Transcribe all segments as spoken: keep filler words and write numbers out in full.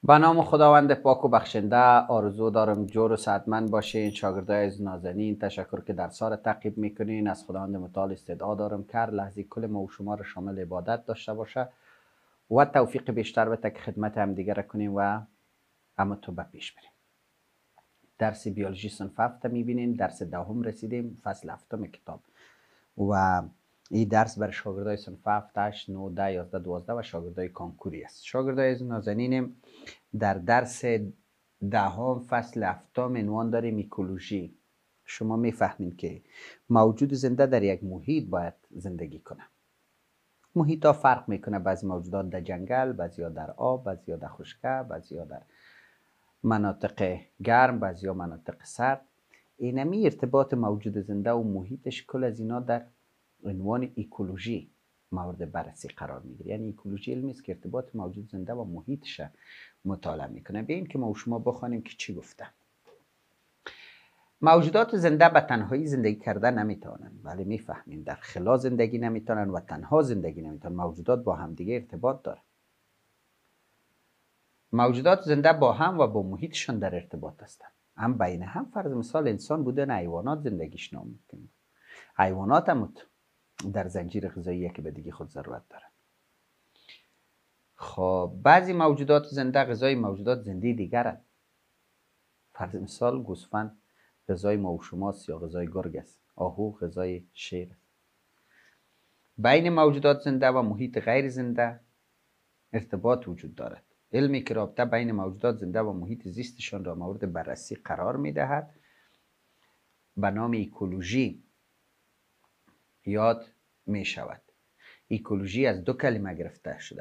به نام خداوند پاک و بخشنده آرزو دارم جور و صحتمند باشین. شاگردای از نازنین تشکر که در سال تعقیب میکنین. از خداوند متعال استدعا دارم که هر لحظه کل ما و شما را شامل عبادت داشته باشه و توفیق بیشتر بده که خدمت هم دیگه را کنیم و اما تو به پیش بریم. درس بیولوژی صنف هفت میبینین. درس دهم رسیدیم، فصل هفتم کتاب، و این درس برای شاگردای صنف هفت، هشت، نه، ده، یازده، دوازده و شاگردای کانکوری است. شاگردای از نازنین در درس دهم فصل هفتم عنوان داریم ایکولوژی. شما میفهمین که موجود زنده در یک محیط باید زندگی کنه. محیط ها فرق میکنه، بعضی موجودات در جنگل، بعضی ها در آب، بعضی ها در خشکه، بعضی ها در مناطق گرم، بعضی ها مناطق سرد. اینمی ارتباط موجود زنده و محیطش کل از اینا در عنوان ایکولوژی مورد بررسی قرار میگیره. یعنی ایکولوژی علمی است که ارتباط موجود زنده و محیطش مطالعه میکنه. بیاین که ما و شما بخوانیم که چی گفته. موجودات زنده به تنهایی زندگی کردن نمیتونن، ولی میفهمین در خلا زندگی نمیتونن و تنها زندگی نمیتونن. موجودات با هم دیگه ارتباط داره. موجودات زنده با هم و با محیطشان در ارتباط هستن. هم بین هم. فرض مثال انسان بودن، حیوانات زندگیش ناممکن. حیوانات هم در زنجیر غذایی که به دیگه خود ضرورت دارن. خب بعضی موجودات زنده غذای موجودات زنده دیگرند. فرض مثال گوسفند غذای ما و شماست یا غذای گرگ است. آهو غذای شیر است. بین موجودات زنده و محیط غیر زنده ارتباط وجود دارد. علمی که رابطه بین موجودات زنده و محیط زیستشان را مورد بررسی قرار میدهد به نام ایکولوژی یاد می شود. ایکولوژی از دو کلمه گرفته شده.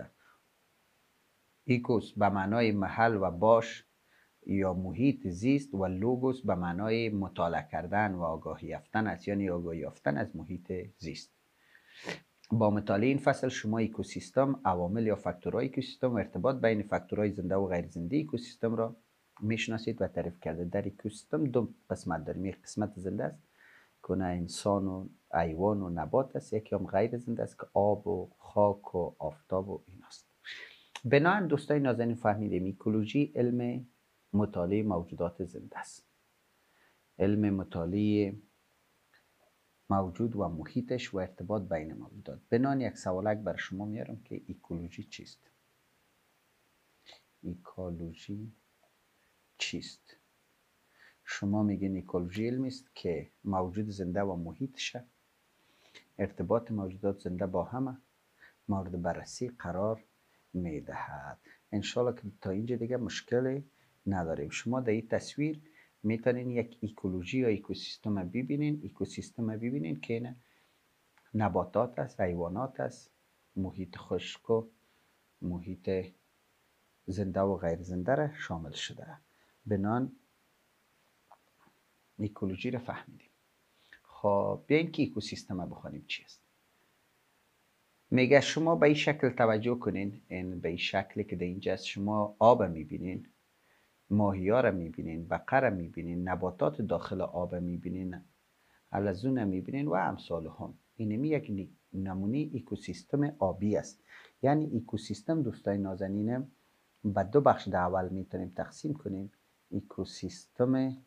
ایکوس به معنای محل و باش یا محیط زیست و لوگوس به معنای مطالعه کردن و آگاهی یافتن است، یعنی آگاهی یافتن از محیط زیست. با مطالعه این فصل شما اکوسیستم، عوامل یا فاکتورهای اکوسیستم و ارتباط بین فاکتورهای زنده و غیر زنده اکوسیستم را میشناسید و تعریف کرده. در اکوسیستم دو قسمت داریم. یک قسمت زنده است که نه انسان و حیوان و نبات است. یکی هم غیر زنده است که آب و خاک و آفتاب و ایناست. بنابراین دوستای نازنین فهمیدیم ایکولوژی علم مطالعه موجودات زنده است. علم مطالعه موجود و محیطش و ارتباط بین موجودات. بنابراین یک سوالک برای شما میارم که ایکولوژی چیست؟ ایکولوژی چیست؟ شما میگین ایکولوژی علمی است که موجود زنده و محیطش ارتباط موجودات زنده با همه مورد بررسی قرار میدهد. انشالله که تا اینجا دیگه مشکلی نداریم. شما در این تصویر میتونین یک ایکولوژی یا اکوسیستم ببینین. اکوسیستم ببینین که نه نباتات است، حیوانات است، محیط خشک و محیط زنده و غیر زنده را شامل شده. بنان ایکولوژی را فهمیدیم. خب بیاین که اکوسیستم بخونیم چی است. میگه شما به این شکل توجه کنین. این به این شکلی که در اینجا است. شما آب میبینین، ماهی‌ها را میبینین، بقره میبینین، نباتات داخل آب میبینین، حلزون میبینین و امثال هم. اینمی یک نمونه اکوسیستم آبی است. یعنی اکوسیستم دوستای نازنینم به دو بخش در اول میتونیم تقسیم کنیم. اکوسیستم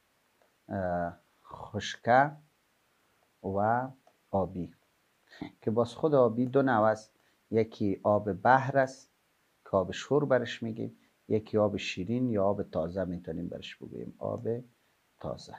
خشکه و آبی که باز خود آبی دو نوع است. یکی آب بحر است که آب شور برش میگیم. یکی آب شیرین یا آب تازه میتونیم برش بگوییم. آب تازه.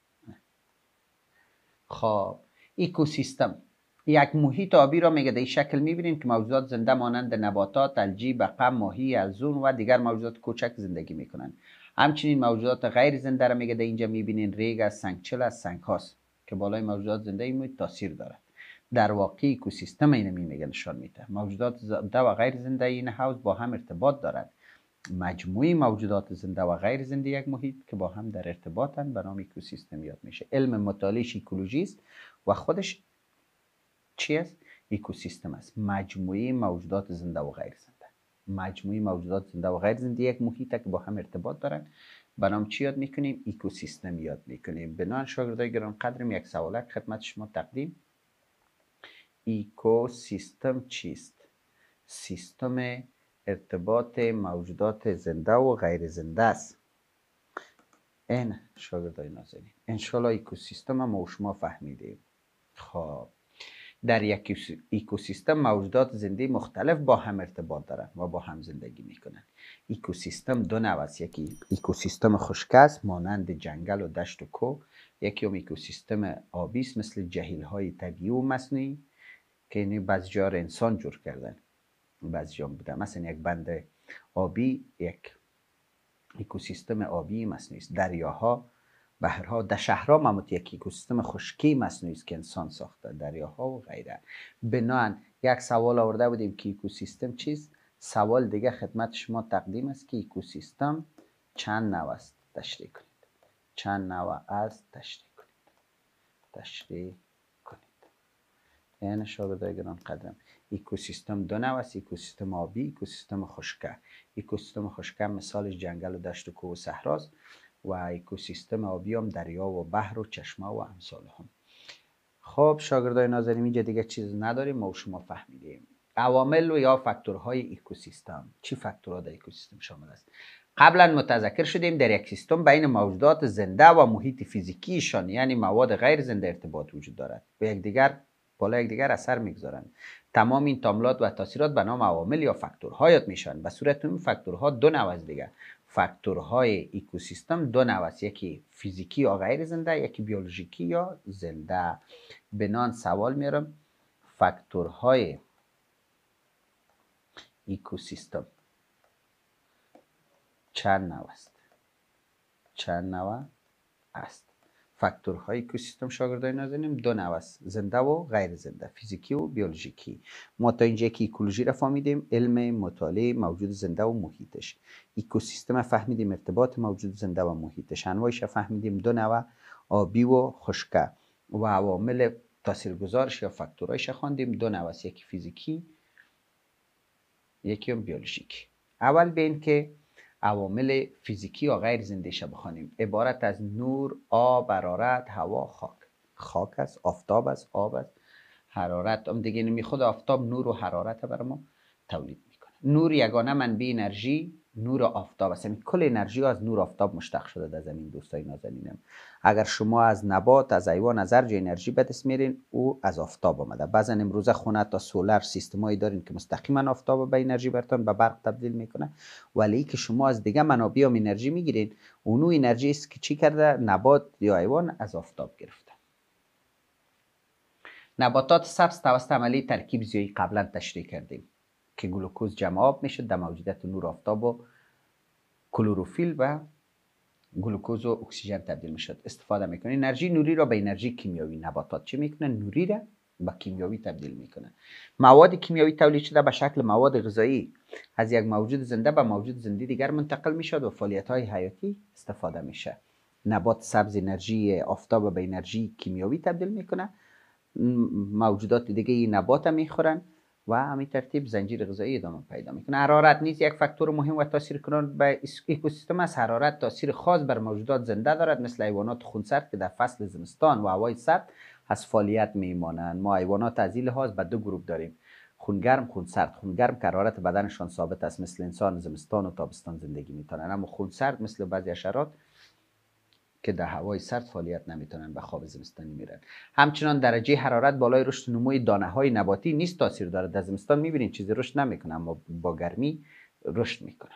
خب اکوسیستم یک محیط آبی را میگه. در این شکل میبینیم که موجودات زنده مانند نباتات، الجی، بقه، ماهی، حلزون و دیگر موجودات کوچک زندگی میکنن. همچنین موجودات غیر زنده را میگه. در اینجا میبینین ریگ است، سنگچل است، سنگ هاست که بالای موجودات زنده این محیط تاثیر داره. در واقع اکوسیستم اینو میگه نشان میده. موجودات زنده و غیر زنده این حوض با هم ارتباط دارند. مجموعه موجودات زنده و غیر زنده یک محیط که با هم در ارتباطن به نام اکوسیستم یاد میشه. علم مطالعه‌اش ایکولوژی است و خودش چی است؟ اکوسیستم است. مجموعه موجودات زنده و غیر زنده. مجموعه موجودات زنده و غیر زنده یک محیطه که با هم ارتباط دارن. به نام چی یاد میکنیم؟ اکوسیستم یاد میکنیم. بنابراین شاگردای گران قدرم یک سوالک خدمت شما تقدیم. ایکوسیستم چیست؟ سیستم ارتباط موجودات زنده و غیر زنده است. این شاگردای نازنین انشالله اکوسیستم ما و شما فهمیدیم. خب در یک اکوسیستم موجودات زنده مختلف با هم ارتباط دارند و با هم زندگی میکنند. اکوسیستم دو نوع است، یکی اکوسیستم خشک است مانند جنگل و دشت و کوه، یکی هم اکوسیستم آبی است مثل جهیل های طبیعی و مصنوعی که اینی بعضی جا انسان جور کردن، بعضی جا بوده مثلا یک بند آبی یک اکوسیستم آبی مصنوعی است. دریاها، بحرها، در شهرها معمولا یک اکوسیستم خشکی مصنوعی است که انسان ساخته، دریاها و غیره. بنابراین یک سوال آورده بودیم که اکوسیستم چیست؟ سوال دیگه خدمت شما تقدیم است که اکوسیستم چند نوع است؟ تشریح کنید. چند نوع است؟ تشریح کنید. تشریح کنید. یعنی شاگردای گران قدرم، اکوسیستم دو نوع است، اکوسیستم آبی، اکوسیستم خشک. اکوسیستم خشک مثالش جنگل و دشت و کوه و صحراست و اکوسیستم آبی هم دریا و بحر و چشمه و امثال هم. خب شاگردای ناظرین اینجا دیگه چیز نداریم، ما و شما فهمیدیم. عوامل و یا فاکتورهای اکوسیستم. چی فاکتورها در اکوسیستم شامل است؟ قبلا متذکر شدیم در یک سیستم بین موجودات زنده و محیط فیزیکیشان یعنی مواد غیر زنده ارتباط وجود دارد، به یکدیگر بالا یکدیگر اثر میگذارند. تمام این تعاملات و تاثیرات به نام عوامل یا فاکتورها یاد میشن. به صورت این فاکتورها دو نوع است دیگه. فاکتورهای اکوسیستم دو نوع است، یکی فیزیکی یا غیر زنده، یکی بیولوژیکی یا زنده. بنان سوال میارم فاکتورهای اکوسیستم چند نوع است؟ چند نوع است؟ فاکتورهای اکوسیستم شاگردای نازنین دو نوع است، زنده و غیر زنده، فیزیکی و بیولوژیکی. ما تا اینجا که اکولوژی را فهمیدیم، علم مطالعه موجود زنده و محیطش. اکوسیستم فهمیدیم ارتباط موجود زنده و محیطش. انواعش فهمیدیم دو نوع، آبی و خشک. و عوامل تاثیرگذارش یا فاکتورهایش خواندیم دو نوع است، یکی فیزیکی یکی هم بیولوژیکی. اول به این که عوامل فیزیکی یا غیر زنده شه بخوانیم. عبارت از نور، آب، حرارت، هوا، خاک. خاک است، آفتاب است، آب است، حرارت هم دیگه نمیخواد. آفتاب نور و حرارت برای ما تولید میکنه. نور یگانه منبع انرژی نور آفتاب است. کل انرژی از نور آفتاب مشتق شده در زمین. دوستای نازنینم اگر شما از نبات از حیوان از هر جای انرژی به دست میارین او از آفتاب آمده. بعضا امروزه خونه تا سولار سیستمایی دارین که مستقیما آفتاب به انرژی براتون به برق تبدیل میکنه، ولی که شما از دیگه منابع هم انرژی میگیرین اونو انرژی است که چی کرده نبات یا حیوان از آفتاب گرفته. نباتات سبز توسط عملیه ترکیب زیایی قبلا تشریح کردیم که گلوکوز جمع آب میشه در موجودیت نور آفتاب و کلروفیل و گلوکوز و اکسیژن تبدیل میشد استفاده میکنه. انرژی نوری را به انرژی کیمیایی نباتات چه میکنه؟ نوری را به کیمیایی تبدیل میکنه. مواد کیمیایی تولید شده به شکل مواد غذایی از یک موجود زنده به موجود زنده دیگر منتقل میشد و فعالیت های حیاتی استفاده میشه. نبات سبز انرژی آفتاب به انرژی کیمیایی تبدیل میکنه، موجودات دیگه این نبات هم میخورن و همین ترتیب زنجیر غذایی ادامه پیدا میکنه. حرارت نیز یک فاکتور مهم و تاثیرکننده به اکوسیستم است. حرارت تاثیر خاص بر موجودات زنده دارد مثل حیوانات خونسرد که در فصل زمستان و هوای سرد از فعالیت میمانند. ما حیوانات از این لحاظ به دو گروه داریم، خونگرم خونسرد. خونگرم که حرارت بدنشان ثابت است مثل انسان زمستان و تابستان زندگی میتونن، اما خونسرد مثل بعضی حشرات که در هوای سرد فعالیت نمیتونن به خواب زمستانی میرن. همچنان درجه حرارت بالای رشد نموی دانه های نباتی نیست تاثیر داره. در زمستان میبینین چیزی رشد نمیکنه اما با گرمی رشد میکنه.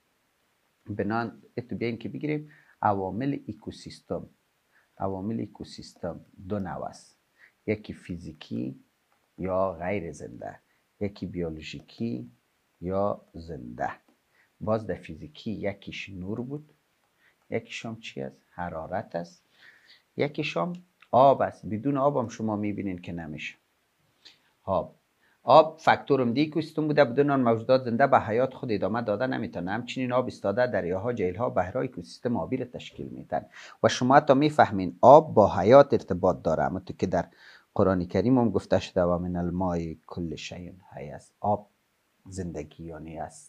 بنان اتو بیاین که بگیریم عوامل اکوسیستم. عوامل اکوسیستم دو نوع است، یکی فیزیکی یا غیر زنده، یکی بیولوژیکی یا زنده. باز در فیزیکی یکیش نور بود، یکیشم چی است؟ حرارت است، یکیشم آب است. بدون آب هم شما میبینین که نمیشه. آب آب فاکتورم دی اکوسیستم بوده، بدون آن موجودات زنده به حیات خود ادامه داده نمیتونه. همچنین آب ایستاده دریاها، جهیل‌ها، بحرها اکوسیستم آبی را تشکیل میدن و شما تا میفهمین آب با حیات ارتباط داره. اما تو که در قرآن کریم هم گفته شده و من الماء کل شیء حی است، آب زندگی یعنی است.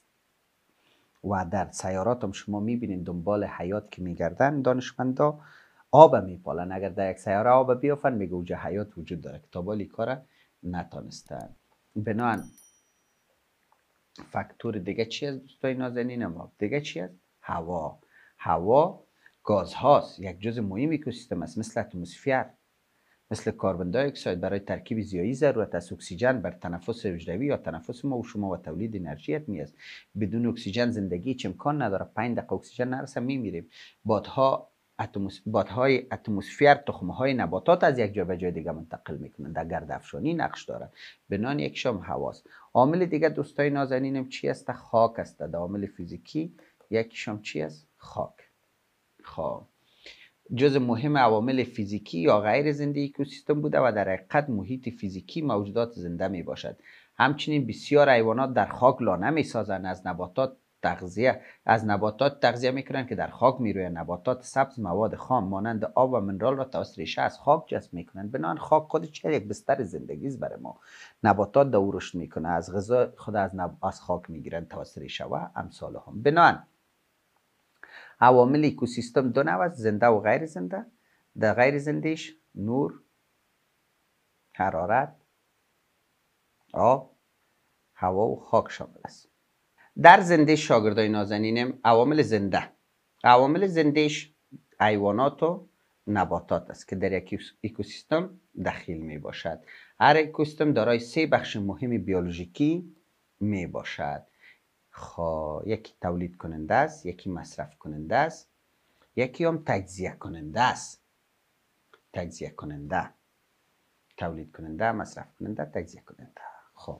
و در سیارات هم شما میبینین دنبال حیات که میگردن دانشمندا آب میپالن. اگر در یک سیاره آب بیافن میگه اوجه حیات وجود داره، کتابالی کار نتانستن. بنان فاکتور دیگه چی است دوستای نازنین ما؟ دیگه چی است؟ هوا. هوا گاز هاست، یک جزء مهم اکوسیستم است، مثل اتمسفر، مثل کربن دی اکساید برای ترکیب زیایی ضرورت است. اکسیژن بر تنفس حجروی یا تنفس ما و شما و تولید انرژی حتمی است. بدون اکسیژن زندگی هیچ امکان نداره. پنج دقیقه اکسیژن نرسه میمیریم. بادها اتمس... بادهای اتمسفر تخمهای نباتات از یک جا به جای دیگه منتقل میکنند، در گردافشانی نقش دارند. بنان یکشم هواست. عامل دیگه دوستای نازنینم چی است؟ خاک است. در عامل فیزیکی یکیشم چی است؟ خاک. خب جز مهم عوامل فیزیکی یا غیر زنده اکوسیستم بوده و در حقیقت محیط فیزیکی موجودات زنده می باشد. همچنین بسیار حیوانات در خاک لانه می سازند. از نباتات تغذیه از نباتات تغذیه می کنند که در خاک می رویند. نباتات سبز مواد خام مانند آب و منرال را توسط ریشه از خاک جذب می کنند. بنابراین خاک خودش چه یک بستر زندگی است برای ما. نباتات در او رشد می کنند، از غذا خود از, نب... از خاک می گیرند توسط ریشه و امثال هم. بنابراین عوامل اکوسیستم دو نوع است، زنده و غیر زنده. در غیر زندهش نور، حرارت، آب، هوا و خاک شامل است. در زنده شاگردای نازنینم عوامل زنده عوامل زندهش حیوانات و نباتات است که در یک اکوسیستم دخیل می باشد. هر اکوسیستم دارای سه بخش مهم بیولوژیکی می باشد. خب یکی تولید کننده است، یکی مصرف کننده است، یکی هم تجزیه کننده است. تجزیه کننده، تولید کننده، مصرف کننده، تجزیه کننده. خب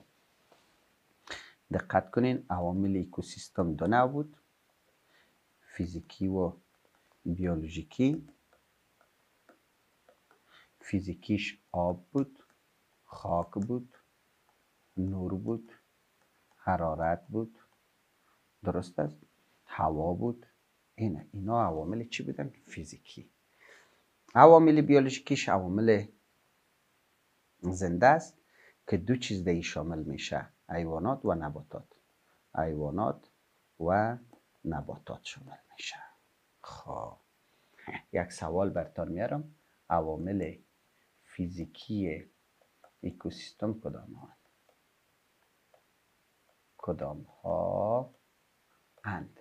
دقت کنین، عوامل اکوسیستم دو نوع بود، فیزیکی و بیولوژیکی. فیزیکیش آب بود، خاک بود، نور بود، حرارت بود، درست است، هوا بود. اینا اینا عوامل چی بودن؟ فیزیکی. عوامل بیولوژیکیش عوامل زنده است که دو چیز دیگه شامل میشه، حیوانات و نباتات. حیوانات و نباتات شامل میشه. خب یک سوال برتان میارم، عوامل فیزیکی اکوسیستم کدام ها؟ کدام ها اند؟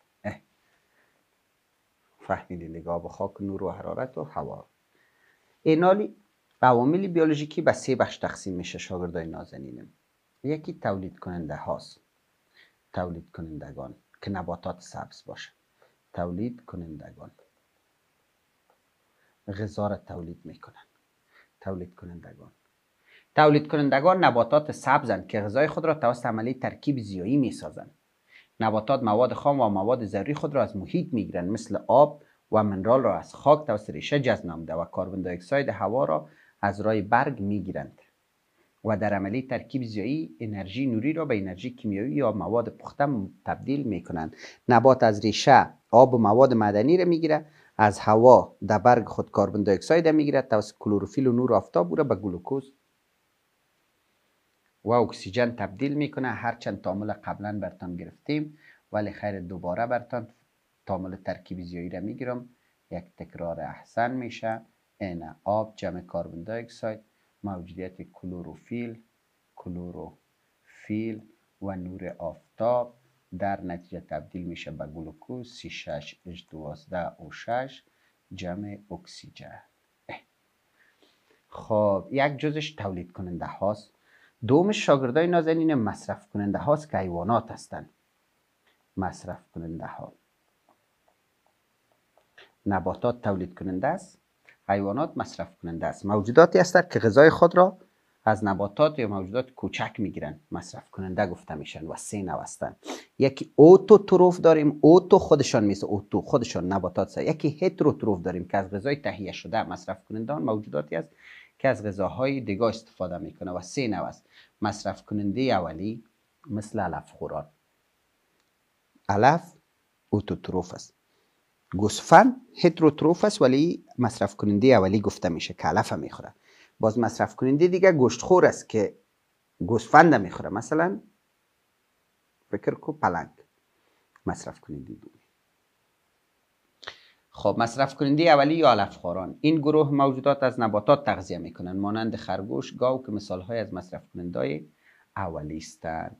فهمیدی دیگه؟ آب و خاک، نور و حرارت و هوا. اینالی عوامل بیولوژیکی به سه بخش تقسیم میشه شاگردای نازنینم. یکی تولید کننده هاست، تولید کنندگان که نباتات سبز باشه. تولید کنندگان غذا را تولید میکنن. تولید کنندگان تولید کنندگان نباتات سبزند که غذای خود را توسط عملیه ترکیب زیایی میسازند. نباتات مواد خام و مواد ضروری خود را از محیط میگیرند، مثل آب و منرال را از خاک توسط ریشه جذب نموده و کربن دی اکساید هوا را از رای برگ میگیرند و در عملیه ترکیب زیایی انرژی نوری را به انرژی کیمیایی یا مواد پخته تبدیل میکنند. نبات از ریشه آب و مواد معدنی را میگیره، از هوا در برگ خود کربن دی اکساید میگیره، توسط کلروفیل و نور آفتاب را به گلوکوز و اکسیژن تبدیل میکنه. هرچند تامل قبلا برتان گرفتیم، ولی خیر دوباره برتان تامل ترکیب زیایی را میگیرم. یک تکرار احسن میشه. این آب جمع کربن دی اکساید، موجودیت کلروفیل کلروفیل و نور آفتاب در نتیجه تبدیل میشه به گلوکوز سی شش اچ دوازده او شش جمع اکسیژن. خب یک جزش تولید کننده هاست. دومش شاگردای نازنین مصرف کننده هاست که حیوانات هستند. مصرف کننده ها، نباتات تولید کننده است، حیوانات مصرف کننده است. موجوداتی هستند که غذای خود را از نباتات یا موجودات کوچک میگیرن، مصرف کننده گفته میشن و سه نوع هستند. یکی اوتوتروف داریم، اوتو خودشان میسه اوتو خودشان نباتات است. یکی هتروتروف داریم که از غذای تهیه شده مصرف کننده موجوداتی است که از غذاهای دیگه استفاده میکنه و سه نوع است. مصرف کننده اولی مثل علف خوران، علف اوتوتروف است. گوسفند هتروتروف است ولی مصرف کننده اولی گفته میشه که علف میخوره. باز مصرف کننده دیگه گوشتخور است که گوسفند میخوره، مثلا فکر کو پلنگ مصرف کننده دومی. خب مصرف کننده اولی یا علف خواران، این گروه موجودات از نباتات تغذیه میکنن، مانند خرگوش، گاو که مثال های از مصرف کننده اولی هستند.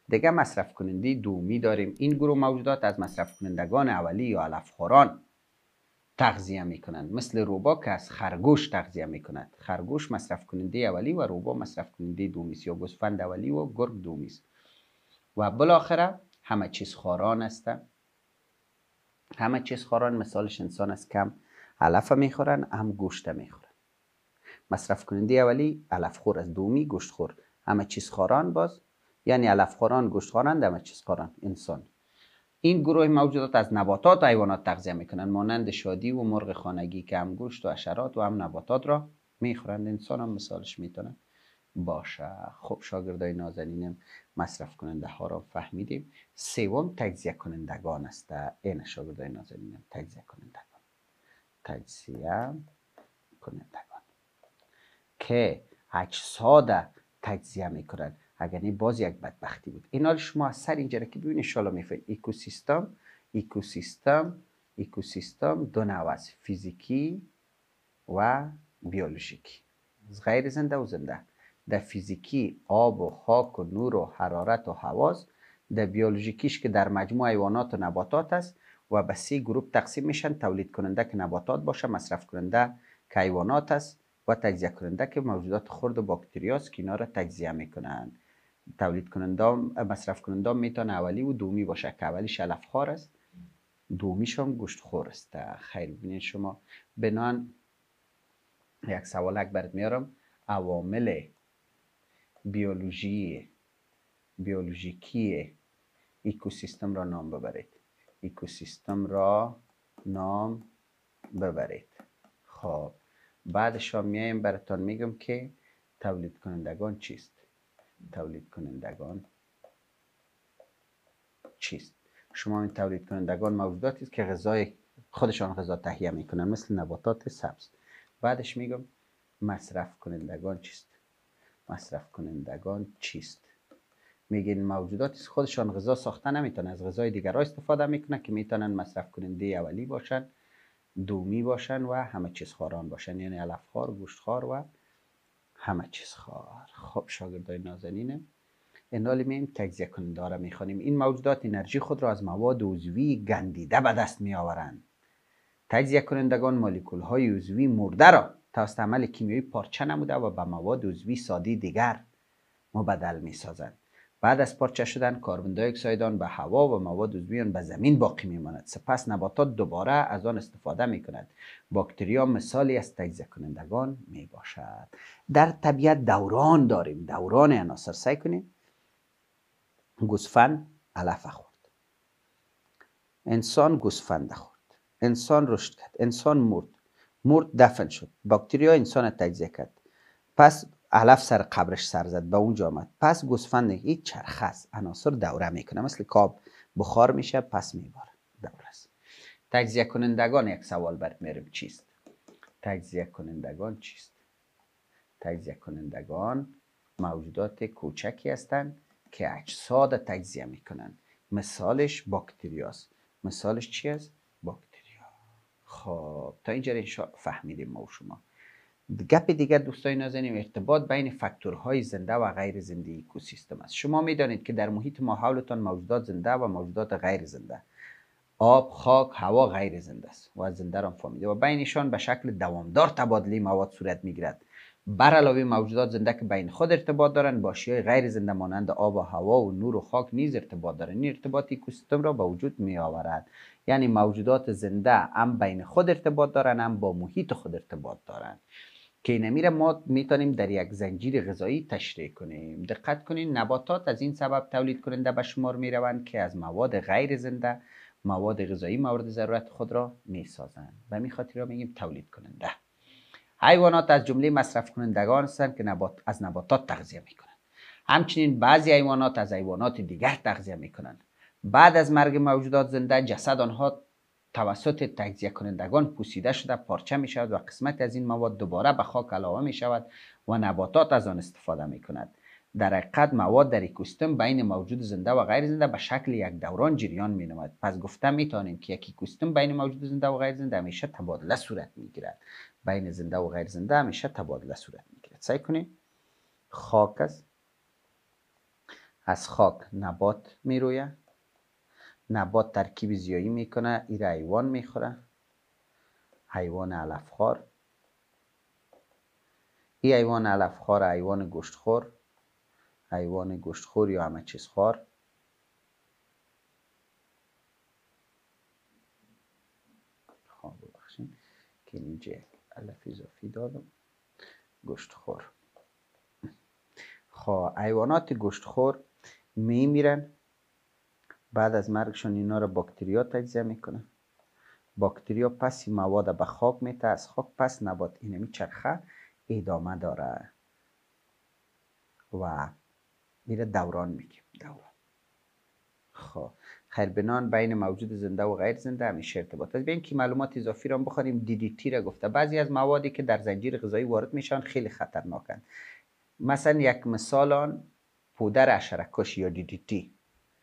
دیگه مصرف کننده دومی داریم. این گروه موجودات از مصرف کنندگان اولی یا علفخواران تغذیه میکنند. مثل روبا که از خرگوش تغذیه میکند. خرگوش مصرف کننده اولی و روبا مصرف کننده دومی است، یا گوسفند اولی و گرگ دومی است. و بالاخره همه چیز خواران هستند. همه چیز خواران مثالش انسان است که هم علف میخورن هم گوشت میخورن. مصرف کننده اولی علف خور از دومی گوشت خور. همه چیز خواران باز یعنی علف خوران گوشت خوران همه چیز خواران انسان. این گروه موجودات از نباتات و حیوانات تغذیه میکنند، مانند شادی و مرغ خانگی که هم گوشت و حشرات و هم نباتات را میخورند. انسان هم مثالش میتونه باشه. خب شاگردای نازنینم مصرف کننده ها را فهمیدیم. سوم تجزیه کنندگان است. این شاگردای نازنینم تجزیه کنندگان تجزیه کنندگان که اجساد تجزیه میکنند. اگر این باز یک بدبختی بود. اینا شما از سر اینجا که ببینید ان شاء الله میفهمید. اکوسیستم اکوسیستم اکوسیستم دو نوع است، فیزیکی و بیولوژیکی. غیر زنده و زنده. در فیزیکی آب و خاک و نور و حرارت و هواست. در بیولوژیکیش که در مجموع حیوانات و نباتات است و به سه گروه تقسیم میشن. تولید کننده که نباتات باشه، مصرف کننده که حیوانات است و تجزیه کننده که موجودات خرد و باکتریاست که اینا را تجزیه میکنن. تولید کننده مصرف کننده میتونه اولی و دومی باشه که اولیش علف خوار است، دومیش هم گوشت خور است. خیر ببینید شما بنان یک سوالک برات میارم. عوامل بیولوژی بیولوژیکی اکوسیستم را نام ببرید. اکوسیستم را نام ببرید. خب بعدش هم میایم براتون میگم که تولید کنندگان چیست. تولید کنندگان چیست؟ شما این تولید کنندگان موجوداتی است که غذای خودشان غذا تهیه میکنن، مثل نباتات سبز. بعدش میگم مصرف کنندگان چیست. مصرف کنندگان چیست؟ میگین موجوداتی است خودشان غذا ساخته نمیتونن، از غذای دیگر استفاده میکنن که میتونن مصرف کننده اولی باشن، دومی باشن و همه چیز خواران باشن، یعنی علف خوار، گوشت خوار و همه چیز خوار. خب شاگردای نازنینم انال میم تجزیه کننده را میخوانیم. این موجودات انرژی خود را از مواد عضوی گندیده به دست می آورند. تجزیه کنندگان مولکول های عضوی مرده را توسط عمل کیمیایی پارچه نموده و به مواد عضوی ساده دیگر مبدل می سازند. بعد از پارچه شدن کاربن دی اکساید آن به هوا و مواد عضوی آن به زمین باقی می ماند. سپس نباتات دوباره از آن استفاده می کند. باکتریا مثالی از تجزیه کنندگان می باشد. در طبیعت دوران داریم، دوران عناصر. سعی کنیم. گوسفند علف خورد، انسان گوسفند خورد، انسان رشد کرد، انسان مرد، مرد دفن شد، باکتریا انسان تجزیه کرد، پس علف سر قبرش سر زد به اونجا آمد، پس گوسفند یک چرخه است، عناصر دوره میکنه، مثل کاب بخار میشه پس میباره، دوره است. تجزیه کنندگان یک سوال برات میارم چیست؟ تجزیه کنندگان چیست؟ تجزیه کنندگان موجودات کوچکی هستند که اجساد تجزیه میکنن. مثالش باکتریاست. مثالش چی است؟ باکتریا. خب تا اینجا فهمیدیم ما و شما. گپ دیگر دوستای نازنین ارتباط بین فاکتورهای زنده و غیر زنده اکوسیستم است. شما میدانید که در محیط ما حولتان موجودات زنده و موجودات غیر زنده، آب، خاک، هوا غیر زنده است و زنده را فهمیده و بینشان به شکل دوامدار تبادله مواد صورت میگیرد. بر علاوه موجودات زنده که بین خود ارتباط دارند با اشیاء غیر زنده مانند آب و هوا و نور و خاک نیز ارتباط دارند. این ارتباط اکوسیستم را به وجود می آورد. یعنی موجودات زنده هم بین خود ارتباط دارند هم با محیط خود ارتباط دارند که اینمی را ما میتونیم در یک زنجیر غذایی تشریح کنیم. دقت کنین نباتات از این سبب تولید کننده به شمار می روند که از مواد غیر زنده مواد غذایی مورد ضرورت خود را می سازند. به همین خاطر را میگیم تولید کننده. حیوانات از جمله مصرف کنندگان هستند که نبات از نباتات تغذیه میکنند. همچنین بعضی حیوانات از حیوانات دیگر تغذیه میکنند. بعد از مرگ موجودات زنده جسد آنها توسط تجزیه کنندگان پوسیده شده پارچه می شود و قسمت از این مواد دوباره به خاک علاوه می شود و نباتات از آن استفاده می کند. در حقیقت مواد در اکوسیستم بین موجود زنده و غیر زنده به شکل یک دوران جریان می نماید. پس گفته می توانیم که یک اکوسیستم بین موجود زنده و غیر زنده همیشه تبادله صورت می گیرد. بین زنده و غیر زنده همیشه تبادله صورت می گیرد. سعی کنید. خاک است، از خاک نبات میرویه، نبات ترکیب زیایی میکنه، ایره حیوان میخوره، حیوان علفخوار. این حیوان علفخوار حیوان گوشتخور، حیوان گوشتخور یا همه چیز خوار. خب ببخشید که اینجا علف اضافی دادم. گوشتخور. خب حیوانات گوشتخور میمیرن، بعد از مرگشون اینا رو باکتریا تجزیه میکنه. باکتریا پس این مواد به خاک میته، از خاک پس نبات اینمی چرخه ادامه داره و میره دوران میگیم دوران. خب خیر بنان بین موجود زنده و غیر زنده همیشه ارتباط است. بیاین که معلومات اضافی را بخوریم. دی دی تی را گفته بعضی از موادی که در زنجیر غذایی وارد میشن خیلی خطرناکند. مثلا یک مثال آن پودر حشره‌کش یا دی دی تی،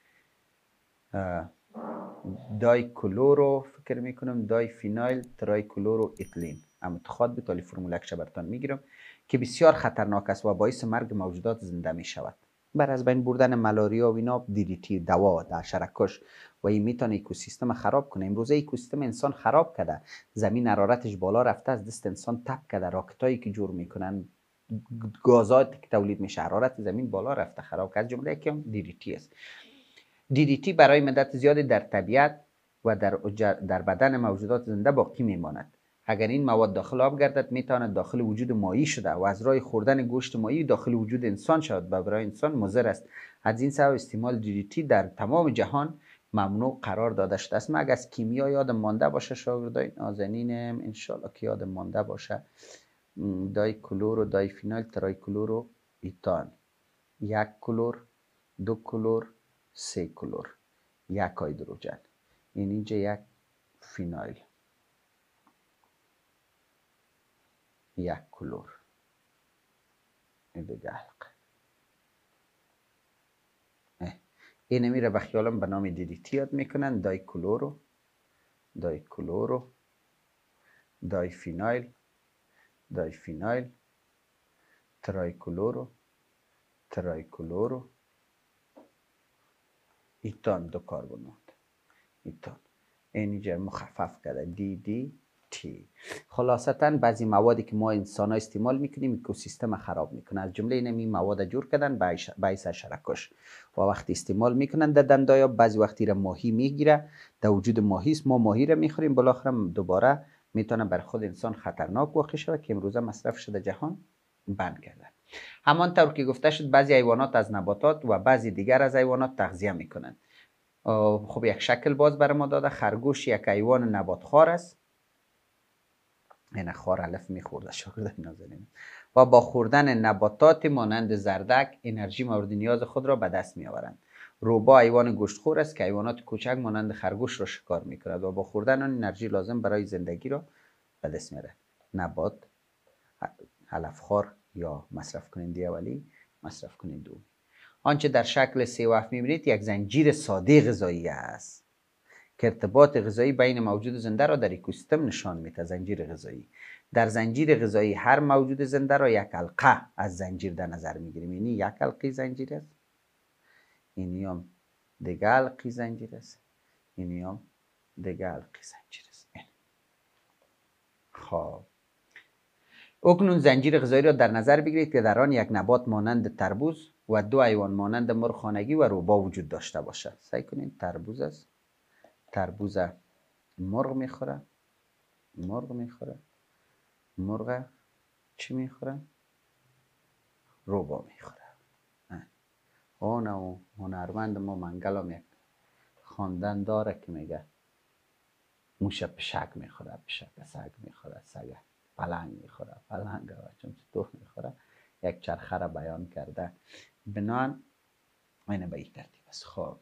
دای کلورو فکر میکنم دای فینایل ترای کلورو اتلین، اما تخاد به تالی فرمولکش براتون میگیرم که بسیار خطرناک است و باعث مرگ موجودات زنده می شود. بر از بین بردن ملاریا و اینا دی دی تی دوا در حشره‌کش و این میتونه اکوسیستم خراب کنه. امروزه اکوسیستم انسان خراب کرده، زمین حرارتش بالا رفته، از دست انسان تپ کرده، راکتایی که جور میکنن، گازاتی که تولید میشه، حرارت زمین بالا رفته خراب کرده. جمله که دی دی تی است. دی دی تی برای مدت زیادی در طبیعت و در در بدن موجودات زنده باقی میماند. اگر این مواد داخل آب گردد میتواند داخل وجود ماهی شده و از راه خوردن گوشت ماهی داخل وجود انسان شود و برای انسان مضر است. از این سبب استعمال دی دی تی در تمام جهان ممنوع قرار داده شده است. مگر از کیمیا یاد مانده باشه شاگردای نازنینم ان شاءالله که یاد مانده باشه، دای کلور و دای فینال ترای کلور و ایتان، یک کلور، دو کلور، سه کلور، یک هیدروژن، این اینجا یک فینایل، یک کلور، این دیگه حلقه. این میره به خیالم به نام دی دی تی یاد میکنن. دای کلورو، دای کلورو، دای فینایل، دای فینایل، ترای کلورو، ترای کلورو، ایتان، دو کربنات، ایتان. این اینجا مخفف کرده دی دی تی. خلاصتا بعضی موادی که ما انسان ها استعمال میکنیم اکوسیستم خراب میکنه. از جمله این این مواد جور کردن باعث حشره‌کش و وقتی استعمال میکنن در دندایا بعضی وقتی را ماهی میگیره، در وجود ماهی است، ما ماهی را میخوریم، بالاخره دوباره میتونه بر خود انسان خطرناک واقع شود که امروزه مصرف شده جهان بند کرده. همانطور که گفته شد بعضی حیوانات از نباتات و بعضی دیگر از حیوانات تغذیه میکنند. خب یک شکل باز بر ما داده. خرگوش یک حیوان نباتخوار است. این خار علف میخورده شاگرد نازنین و با خوردن نباتات مانند زردک انرژی مورد نیاز خود را به دست میآورند. روبا حیوان گوشتخور است که حیوانات کوچک مانند خرگوش را شکار میکند و با خوردن آن انرژی لازم برای زندگی را به دست میاره. نبات، علفخوار یا مصرف کننده اولی، مصرف کننده دومی. آنچه در شکل سه و هفت میبینید یک زنجیر ساده غذایی است که ارتباط غذایی بین موجود زنده را در اکوسیستم نشان میده. زنجیر غذایی. در زنجیر غذایی هر موجود زنده را یک حلقه از زنجیر در نظر میگیریم. یعنی یک حلقه زنجیر است، اینی هم دیگه حلقه زنجیر است، اینی هم دیگه حلقه زنجیر است. خب اکنون زنجیر غذایی را در نظر بگیرید که در آن یک نبات مانند تربوز و دو حیوان مانند مرغ خانگی و روبا وجود داشته باشد. سعی کنید تربوز است، تربوز مرغ میخوره، مرغ میخوره، مرغ چی میخوره؟ روبا میخوره. اون و هنرمند ما منگل هم یک خواندن داره که میگه موش پشک میخوره، پشک سگ میخوره، سگ پلنگ میخوره، پلنگ چون چطور میخوره. یک چرخه را بیان کرده. بنان اینه به این ترتیب است. خب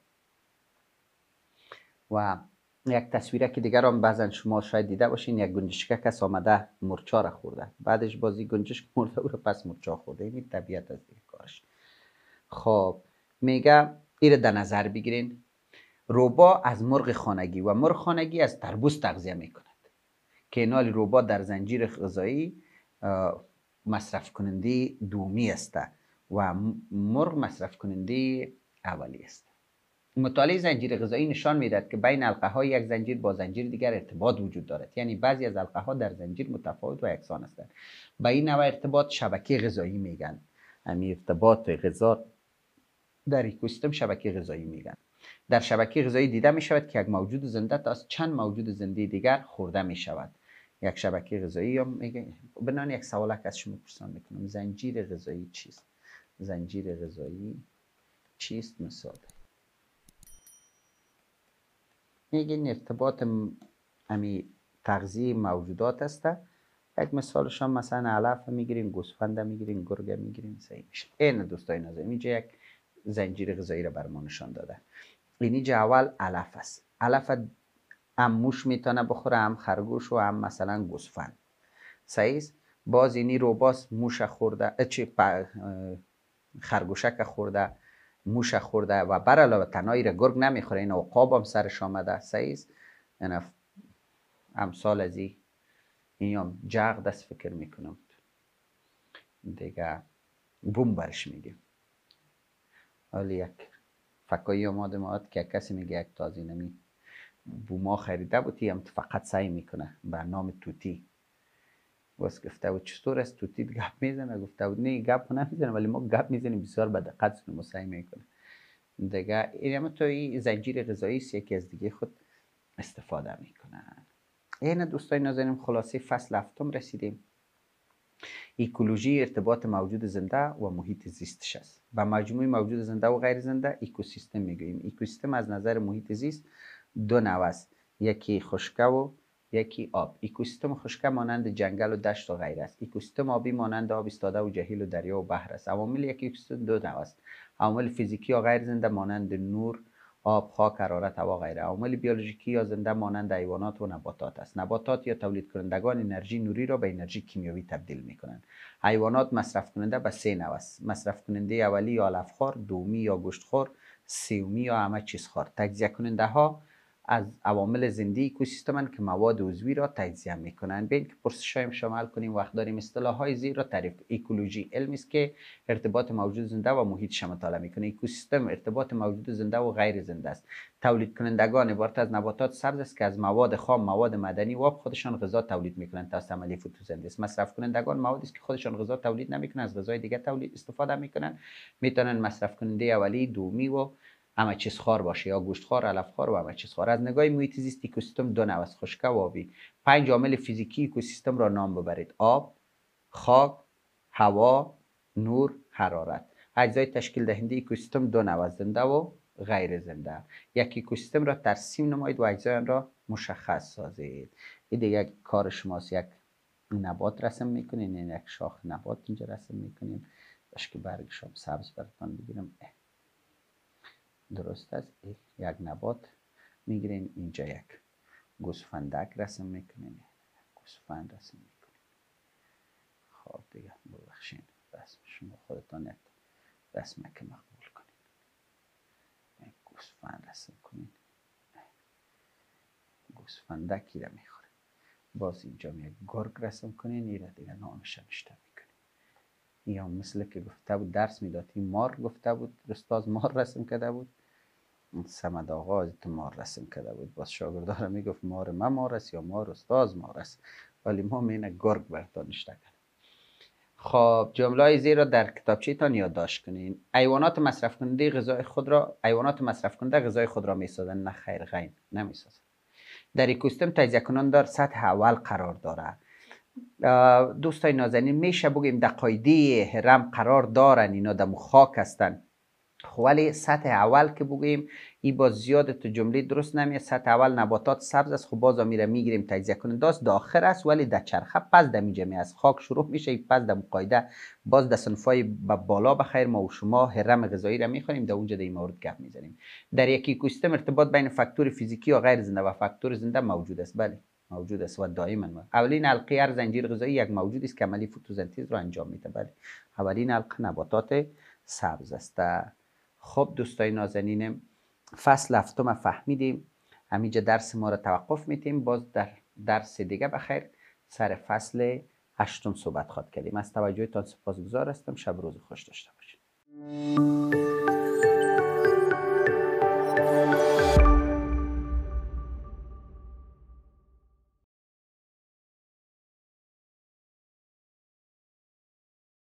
و یک تصویره که دیگر هم بعضا شما شاید دیده باشین، یک گنجشکه کس آمده مرچا را خورده، بعدش بازی گنجشک مرده او را پس مرچا خورده. این طبیعت از دیگه کارش. خب میگه این در نظر بگیرین. روبا از مرغ خانگی و مرغ خانگی از تربوز تغذیه میکند که اینال روبا در زنجیر غذایی مصرف کننده دومی است و مرغ مصرف کننده اولی است. مطالعه زنجیره غذایی نشان میدهد که بین حلقه های یک زنجیر با زنجیر دیگر ارتباط وجود دارد. یعنی بعضی از حلقه ها در زنجیر متفاوت و یکسان هستند. به این نوع ارتباط شبکه غذایی میگن. همین ارتباط غذا در اکوسیستم شبکه غذایی میگن. در شبکه غذایی دیده می شود که یک موجود زنده از چند موجود زنده دیگر خورده می شود. یک شبکه غذایی یا میگه بنان یک سوالک از شما پرسان میکنم، زنجیر غذایی چیست؟ زنجیر غذایی چیست؟ مثال میگین ارتباط امی تغذیه موجودات است. یک مثالش هم مثلا علف میگیریم، گوسفند میگیریم، گرگ میگیریم، صحیح میشه. این دوستای نازنین اینجا یک زنجیر غذایی را بر ما نشان داده. اینجا اول علف است. علف هم موش میتونه بخوره، هم خرگوش و هم مثلا گوسفند. صحیح است. باز اینی رو باز موش خورده، چی خرگوشک خورده، موش خورده و بر علاوه تنهایی را گرگ نمیخوره، این عقاب هم سرش آمده. صحیح است. یعنی امثال از این اینم جغد است فکر میکنم دیگه، بوم برش میگیم. حالا یک فکایی اومده ماد که کسی میگه یک تازی نمی بوما خریده بودی هم فقط سعی میکنه به نام توتی. بس گفته بود چطور است توتی گپ میزنه؟ گفته بود نه گپ نمیزنه ولی ما گپ میزنیم بسیار به دقت ما سعی میکنه دیگه. این هم توی زنجیر غذایی است یکی از دیگه خود استفاده میکنن. این دوستای نازنین خلاصه فصل هفتم رسیدیم. ایکولوژی ارتباط موجود زنده و محیط زیستش است. به مجموعه موجود زنده و غیر زنده اکوسیستم میگوییم. اکوسیستم از نظر محیط زیست دو نوع است، یکی خشک و یکی آب. اکوسیستم خشک مانند جنگل و دشت و غیره است. اکوسیستم آبی مانند آب ایستاده و جهیل و دریا و بحر است. عوامل یک اکوسیستم دو نوع است. عوامل فیزیکی یا غیر زنده مانند نور، آب، خاک، حرارت، هوا غیره. عوامل بیولوژیکی یا زنده مانند حیوانات و نباتات است. نباتات یا تولید کنندگان انرژی نوری را به انرژی کیمیایی تبدیل میکنند. حیوانات مصرف کننده به سه نوع است. مصرف کننده اولی یا علفخوار، دومی یا گوشتخوار، سومی یا همه چیز خوار. تجزیه کننده ها از عوامل زنده اکوسیستم که مواد عضوی را تجزیه میکنند. ببین که پرسشایم شامل کنیم وقت داریم. اصطلاح های زیر را تعریف. اکولوژی علمی است که ارتباط موجود زنده و محیطش مطالعه میکنه. اکوسیستم ارتباط موجود زنده و غیر زنده است. تولید کنندگان عبارت از نباتات سبز است که از مواد خام، مواد معدنی و آب خودشان غذا تولید میکنند تا عملی فتوسنتز. مصرف کنندگان موادی است که خودشان غذا تولید نمیکنند، از غذای دیگه تولید استفاده میکنند. میتونن مصرف کننده اولی، دومی و همه چیز خوار باشه یا گوشت خوار، علف خوار و همه چیز خوار. از نگاه محیط زیست اکوسیستم دو نوع است، خشک و آبی. پنج عامل فیزیکی اکوسیستم را نام ببرید: آب، خاک، هوا، نور، حرارت. اجزای تشکیل دهنده اکوسیستم دو نوع است، زنده و غیر زنده. یک اکوسیستم را ترسیم نمایید و اجزای آن را مشخص سازید. این دیگه کار شماست. یک نبات رسم میکنین، این یک شاخ نبات اینجا رسم میکنیم باش که برگش هم سبز براتون بگیرم. درست است. یک نبات میگیرین، اینجا یک گوسفندک رسم میکنین، گوسفند رسم میکنین. خب دیگه ببخشین رسم شما خودتان یک رسمک مقبول کنین. یک گوسفند رسم کنین، گوسفندکی را میخوره. باز اینجا یک گرگ رسم کنین، این را دیگه نامش نشته میکنین. یا مثل که گفته بود درس میداد، این مار گفته بود استاد مار رسم کرده بود. سمد آقا از مار رسم کرده بود، باز شاگردان میگفت مار ما مار است یا مار استاد مار است، ولی ما مینه گرگ برتان نشته کرد. خب جمله های زیر را در کتابچه تان یادداشت کنین. حیوانات مصرف کننده غذای خود را حیوانات مصرف کننده غذای خود را میسازند. نه خیر، غین نمیسازند. در اکوسیستم تجزیه کننده در سطح اول قرار داره. دوستای نازنین میشه بگیم در قاعده هرم قرار دارن، اینا در خاک هستن. ولی سطح اول که بگوییم این باز زیاد تو جمله درست نمیاد. سطح اول نباتات سبز است، خب باز میره میگیریم تجزیه کننده است، داخل است ولی در چرخه پس دمی جمعی است. خاک شروع میشه، پس در قاعده باز در صنفای بالا بخیر ما و شما هرم غذایی را میخونیم، در اونجا در این مورد گپ میزنیم. در یک اکوسیستم ارتباط بین فاکتور فیزیکی و غیر زنده و فاکتور زنده موجود است. بله موجود است و دائما. اولین حلقه هر زنجیر غذایی یک موجود است که عملی فتوسنتز را انجام میده. بله اولین حلقه نباتات سبز است. خب دوستای نازنین فصل هفتم فهمیدیم، همینجا درس ما را توقف میتیم. باز در درس دیگه بخیر سر فصل هشتم صحبت خواهد کردیم. از توجهتان سپاسگزار هستم. شب روز خوش داشته باشید.